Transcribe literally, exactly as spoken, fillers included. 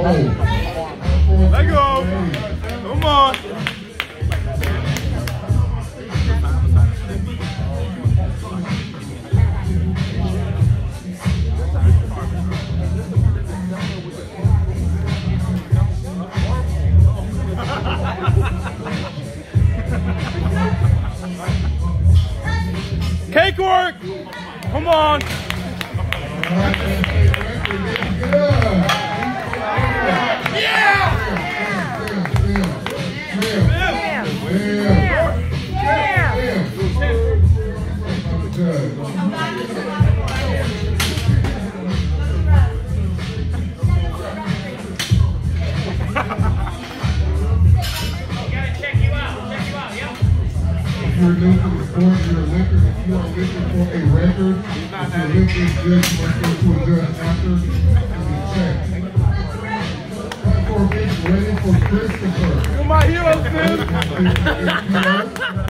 Let go. Come on. Cake work. Come on. If you're new to the sport, you're a lifter. If you are looking for a record, if your lifting is good, you must go to a judge after and be checked. Platform is ready for Christopher. You're my hero, Sim.